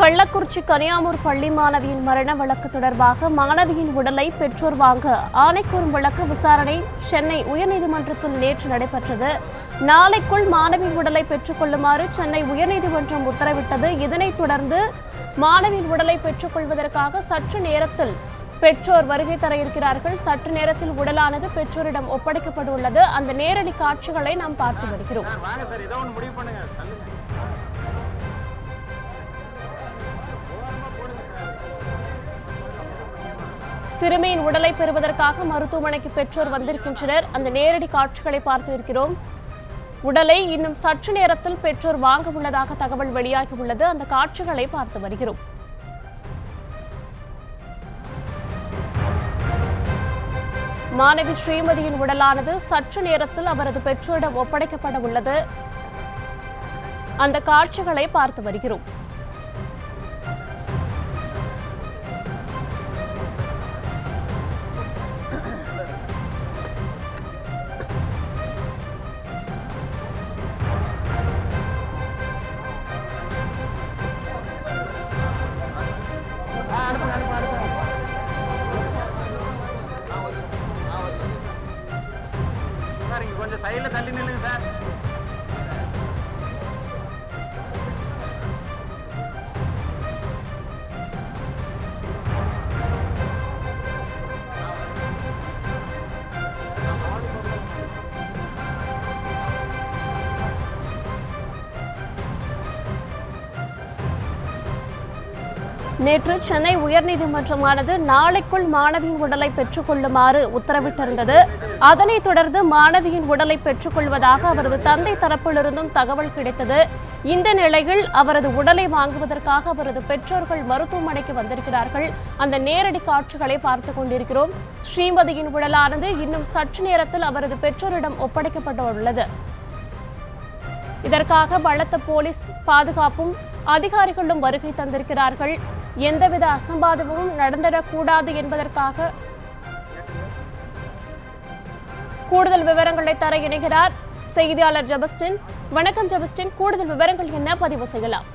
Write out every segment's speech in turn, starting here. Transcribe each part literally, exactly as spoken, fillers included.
கள்ளக்குறிச்சி கனியாமூர் பள்ளி மாணவியின் மரண வழக்கு தொடர்பாக மாணவியின் உடலை பெற்றோர் வாங்க ஆணைக்கூறும் வழக்கு விசாரணை சென்னை உயர்நீதிமன்றத்தில் நேற்று நடைபெற்றது. நாளைக்குள் மாணவியின் உடலை பெற்றுக் கொள்ளுமாறு சென்னை உயர்நீதிமன்றம் உத்தரவிட்டது. இதனைத் தொடர்ந்து மாணவியின் உடலை பெற்றுக் கொள்வதற்காக சற்று நேரத்தில் பெற்றோர் வருகை தர இருக்கிறார்கள். சற்று நேரத்தில் உடலானது பெற்றோரிடம் ஒப்படைக்கப்பட்டுள்ளது. அந்த நேரடி காட்சிகளை நாம் பார்த்து வருகிறோம். சிறுமியின் உடலை பெறுவதற்காக மருத்துவமனைக்கு பெற்றோர் வந்திருக்கின்றனர். அந்த நேரடி காட்சிகளை பார்த்து இருக்கிறோம். உடலை இன்னும் சற்று நேரத்தில் பெற்றோர் வாங்க உள்ளதாக தகவல் வெளியாகி உள்ளது. அந்த காட்சிகளை பார்த்து வருகிறோம். மாணவி ஸ்ரீமதியின் உடலானது சற்று நேரத்தில் அவரது பெற்றோரிடம் ஒப்படைக்கப்பட உள்ளது. அந்த காட்சிகளை பார்த்து வருகிறோம். கொஞ்சம் சைடுல தள்ளி நில்லுங்க சார். நேற்று சென்னை உயர்நீதிமன்றமானது நாளைக்குள் மாணவியின் உடலை பெற்றுக் கொள்ளுமாறு உத்தரவிட்டிருந்தது. அதனைத் தொடர்ந்து மாணவியின் உடலை பெற்றுக் கொள்வதாக அவரது தந்தை தரப்பிலிருந்தும் தகவல் கிடைத்தது. இந்த நிலையில் அவரது உடலை வாங்குவதற்காக அவரது பெற்றோர்கள் மருத்துவமனைக்கு வந்திருக்கிறார்கள். அந்த நேரடி காட்சிகளை பார்த்து கொண்டிருக்கிறோம். ஸ்ரீமதியின் உடலானது இன்னும் சற்று நேரத்தில் அவரது பெற்றோரிடம் ஒப்படைக்கப்பட்டுள்ளது. இதற்காக பலத்த போலீஸ் பாதுகாப்பும் அதிகாரிகளும் வருகை தந்திருக்கிறார்கள். எந்தவித அசம்பாவிதமும் நடந்திடக்கூடாது என்பதற்காக கூடுதல் விவரங்களை தர இணைகிறார் செய்தியாளர் ஜெபஸ்டின். வணக்கம் ஜெபஸ்டின், கூடுதல் விவரங்கள் என்ன பதிவு செய்யலாம்?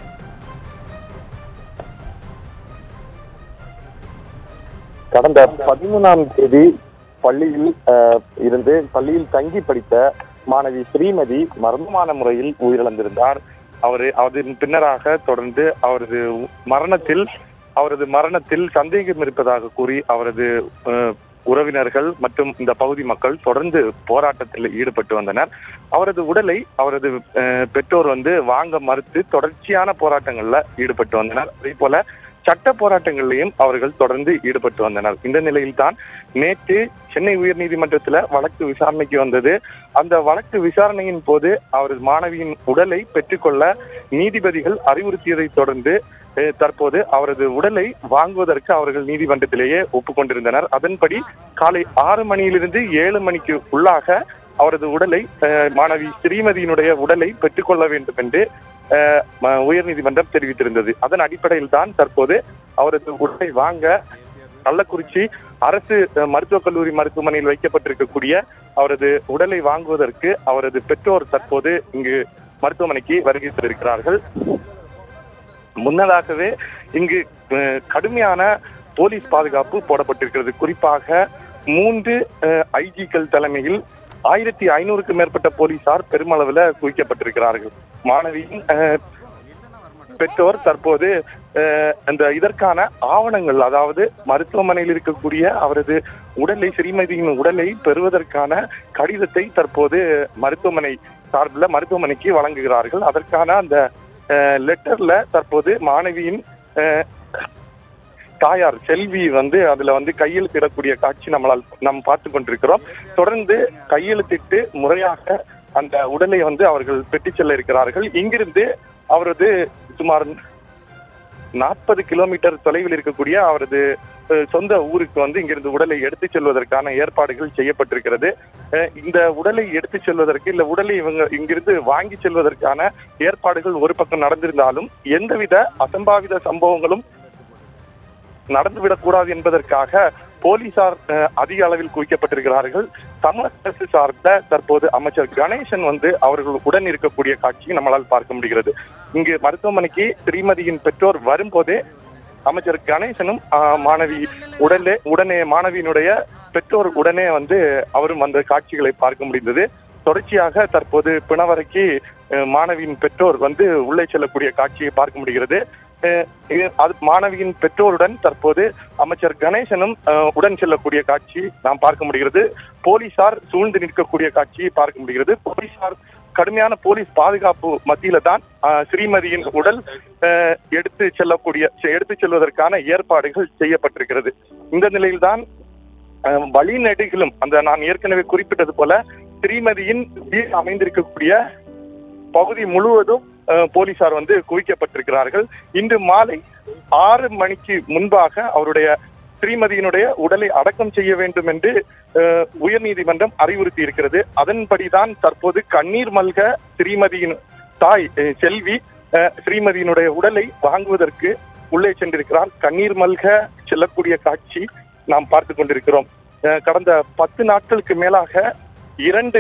கடந்த பதிமூணாம் தேதி பள்ளியில் இருந்து பள்ளியில் தங்கி படித்த மாணவி ஸ்ரீமதி மர்மமான முறையில் உயிரிழந்திருந்தார். அவரு அதன் பின்னராக தொடர்ந்து அவரது மரணத்தில் அவரது மரணத்தில் சந்தேகம் இருப்பதாக கூறி அவரது உறவினர்கள் மற்றும் இந்த பகுதி மக்கள் தொடர்ந்து போராட்டத்தில் ஈடுபட்டு வந்தனர். அவரது உடலை அவரது பெற்றோர் வந்து வாங்க மறுத்து தொடர்ச்சியான போராட்டங்கள்ல ஈடுபட்டு வந்தனர். அதே போல சட்ட போராட்டங்களிலையும் அவர்கள் தொடர்ந்து ஈடுபட்டு வந்தனர். இந்த நிலையில்தான் நேற்று சென்னை உயர்நீதிமன்றத்துல வழக்கு விசாரணைக்கு வந்தது. அந்த வழக்கு விசாரணையின் போது அவரது மாணவியின் உடலை பெற்றுக்கொள்ள நீதிபதிகள் அறிவுறுத்தியதை தொடர்ந்து தற்போது அவரது உடலை வாங்குவதற்கு அவர்கள் நீதிமன்றத்திலேயே ஒப்புக்கொண்டிருந்தனர். அதன்படி காலை ஆறு மணியிலிருந்து ஏழு மணிக்கு உள்ளாக அவரது உடலை மாணவி ஸ்ரீமதியினுடைய உடலை பெற்றுக்கொள்ள வேண்டும் என்று உயர்நீதிமன்றம் தெரிவித்திருந்தது. அதன் அடிப்படையில் தான் தற்போது அவரது உடலை வாங்க கள்ளக்குறிச்சி அரசு மருத்துவக் கல்லூரி மருத்துவமனையில் வைக்கப்பட்டிருக்கக்கூடிய அவரது உடலை வாங்குவதற்கு அவரது பெற்றோர் தற்போது இங்கு மருத்துவமனைக்கு வருகை தந்திருக்கிறார்கள். முன்னதாகவே இங்கு கடுமையான போலீஸ் பாதுகாப்பு போடப்பட்டிருக்கிறது. குறிப்பாக மூன்று ஐஜிக்கள் தலைமையில் ஆயிரத்தி ஐநூறுக்கும் மேற்பட்ட போலீசார் பெருமளவில் குவிக்கப்பட்டிருக்கிறார்கள். மாணவியின் பெற்றோர் தற்போது அந்த இதற்கான ஆவணங்கள், அதாவது மருத்துவமனையில் இருக்கக்கூடிய அவரது உடலை ஸ்ரீமதியின் உடலை பெறுவதற்கான கடிதத்தை தற்போது மருத்துவமனை சார்பில் மருத்துவமனைக்கு வழங்குகிறார்கள். அதற்கான அந்த லெட்டர்ல தற்போது மாணவியின் தாயார் செல்வி வந்து அதுல வந்து கையெழுத்திடக்கூடிய காட்சி நம்மளால் நாம் பார்த்து கொண்டிருக்கிறோம். தொடர்ந்து கையெழுத்திட்டு முறையாக அந்த உடலை வந்து அவர்கள் பெற்றுச் செல்ல இருக்கிறார்கள். இங்கிருந்து அவரது சுமார் நாற்பது கிலோமீட்டர் தொலைவில் இருக்கக்கூடிய அவரது சொந்த ஊருக்கு வந்து இங்கிருந்து உடலை எடுத்துச் செல்வதற்கான ஏற்பாடுகள் செய்யப்பட்டிருக்கிறது. இந்த உடலை எடுத்துச் செல்வதற்கு இல்ல உடலை இவங்க இங்கிருந்து வாங்கி செல்வதற்கான ஏற்பாடுகள் ஒரு பக்கம் நடந்திருந்தாலும் எந்தவித அசம்பாவித சம்பவங்களும் நடந்துவிடக்கூடாது என்பதற்காக போலீசார் அதிக அளவில் குவிக்கப்பட்டிருக்கிறார்கள். தமிழக அரசு சார்ந்த தற்போது அமைச்சர் கணேசன் வந்து அவர்கள் உடன் இருக்கக்கூடிய காட்சியை நம்மளால் பார்க்க முடிகிறது. இங்கு மருத்துவமனைக்கு ஸ்ரீமதியின் பெற்றோர் வரும்போதே அமைச்சர் கணேசனும் மாணவி உடனே உடனே மாணவியினுடைய பெற்றோர் உடனே வந்து அவரும் அந்த காட்சிகளை பார்க்க முடிந்தது. தொடர்ச்சியாக தற்போது பிணவரைக்கு மாணவியின் பெற்றோர் வந்து உள்ளே செல்லக்கூடிய காட்சியை பார்க்க முடிகிறது. மாணவியின் பெற்றோருடன் தற்போது அமைச்சர் கணேசனும் உடன் செல்லக்கூடிய காட்சி நாம் பார்க்க முடிகிறது. போலீசார் சூழ்ந்து நிற்கக்கூடிய காட்சியை பார்க்க முடிகிறது. போலீசார் கடுமையான போலீஸ் பாதுகாப்பு மத்தியில தான் ஸ்ரீமதியின் உடல் எடுத்து செல்லக்கூடிய எடுத்து செல்வதற்கான ஏற்பாடுகள் செய்யப்பட்டிருக்கிறது. இந்த நிலையில்தான் வழிநெடுகிலும் அந்த நான் ஏற்கனவே குறிப்பிட்டது போல ஸ்ரீமதியின் வீடு அமைந்திருக்கக்கூடிய பகுதி முழுவதும் போலீசார் வந்து குவிக்கப்பட்டிருக்கிறார்கள். இன்று மாலை ஆறு மணிக்கு முன்பாக அவருடைய ஸ்ரீமதியினுடைய உடலை அடக்கம் செய்ய வேண்டும் என்று உயர்நீதிமன்றம் அறிவுறுத்தி இருக்கிறது. அதன்படிதான் தற்போது கண்ணீர் மல்க ஸ்ரீமதியின் தாய் செல்வி ஸ்ரீமதியினுடைய உடலை வாங்குவதற்கு உள்ளே சென்றிருக்கிறார். கண்ணீர் மல்க செல்லக்கூடிய காட்சி நாம் பார்த்து கொண்டிருக்கிறோம். கடந்த பத்து நாட்களுக்கு மேலாக இரண்டு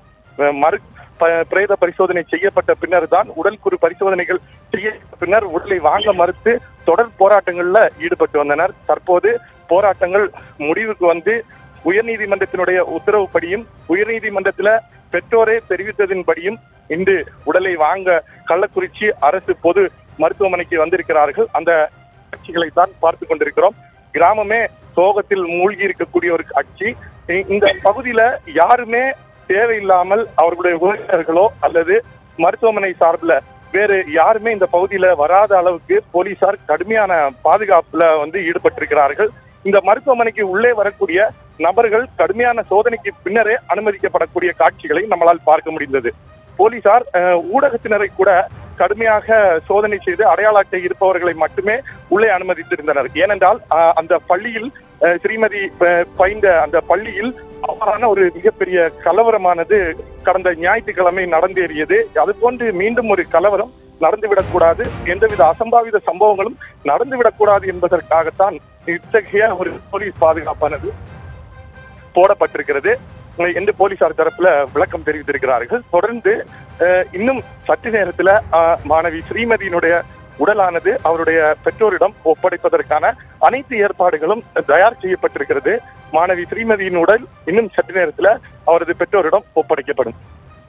மறு பிரேத பரிசோதனை செய்யப்பட்ட பின்னர் தான் உடல் குறு பரிசோதனைகள் செய்யப்பட்ட பின்னர் உடலை வாங்க மறுத்து தொடர் போராட்டங்கள்ல ஈடுபட்டு வந்தனர். தற்போது போராட்டங்கள் முடிவுக்கு வந்து உயர்நீதிமன்றத்தினுடைய உத்தரவுப்படியும் உயர்நீதிமன்றத்துல பெற்றோரே தெரிவித்ததின்படியும் இன்று உடலை வாங்க கள்ளக்குறிச்சி அரசு பொது மருத்துவமனைக்கு வந்திருக்கிறார்கள். அந்த காட்சிகளை தான் பார்த்து கொண்டிருக்கிறோம். கிராமமே சோகத்தில் மூழ்கி இருக்கக்கூடிய ஒரு காட்சி. இந்த பகுதியில யாருமே தேவையில்லாமல் அவர்களுடைய உறவினர்களோ அல்லது மருத்துவமனை சார்பில் வேறு யாருமே இந்த பகுதியில வராத அளவுக்கு போலீசார் கடுமையான பாதுகாப்புல வந்து ஈடுபட்டிருக்கிறார்கள். இந்த மருத்துவமனைக்கு உள்ளே வரக்கூடிய நபர்கள் கடுமையான சோதனைக்கு பின்னரே அனுமதிக்கப்படக்கூடிய காட்சிகளை நம்மளால் பார்க்க முடிந்தது. போலீசார் ஊடகத்தினரை கூட கடுமையாக சோதனை செய்து அடையாள அட்டை இருப்பவர்களை மட்டுமே உள்ளே அனுமதித்திருந்தனர். ஏனென்றால் அந்த பள்ளியில் ஸ்ரீமதி பயின்ற அந்த பள்ளியில் அவ்வாறான ஒரு மிகப்பெரிய கலவரமானது கடந்த ஞாயிற்றுக்கிழமை நடந்தேறியது. அது போன்று மீண்டும் ஒரு கலவரம் நடந்துவிடக்கூடாது, எந்தவித அசம்பாவித சம்பவங்களும் நடந்துவிடக்கூடாது என்பதற்காகத்தான் இத்தகைய ஒரு போலீஸ் பாதுகாப்பானது போடப்பட்டிருக்கிறது என்று போலீசார் தரப்புல விளக்கம் தெரிவித்திருக்கிறார்கள். தொடர்ந்து இன்னும் சற்று நேரத்துல மாணவி ஸ்ரீமதியினுடைய உடலானது அவருடைய பெற்றோரிடம் ஒப்படைப்பதற்கான அனைத்து ஏற்பாடுகளும் தயார் செய்யப்பட்டிருக்கிறது. மாணவி ஸ்ரீமதியின் உடல் இன்னும் சற்று நேரத்துல அவரது பெற்றோரிடம் ஒப்படைக்கப்படும்.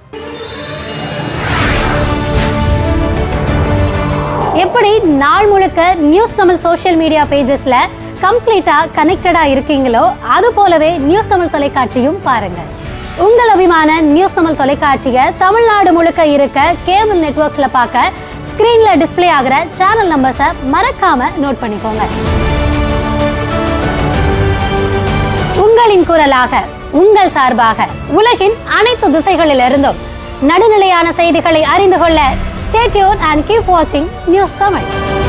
எப்படி நாள் முழுக்க நியூஸ் தமிழ் சோஷியல் மீடியா பேஜஸ்ல கம்ப்ளீட்டா கனெக்டடா இருக்கீங்களோ அது போலவே நியூஸ் தமிழ் தொலைக்காட்சியும் பாருங்க. உங்கள் அபிமான நியூஸ் தமிழ் தொலைக்காட்சியை தமிழ்நாடு முழுக்க இருக்க கேபிள் நெட்வொர்க்ஸ்ல பார்க்க ஸ்கிரீன்ல டிஸ்பிளே ஆகிற சேனல் நம்பர்ஸை மறக்காம நோட் பண்ணிக்கோங்க. உங்களின் குரலாக உங்கள் சார்பாக உலகின் அனைத்து திசைகளிலிருந்தும் நடுநிலையான செய்திகளை அறிந்து கொள்ள ஸ்டே டியூன் அண்ட் கீப் வாட்சிங் நியூஸ் தமிழ்.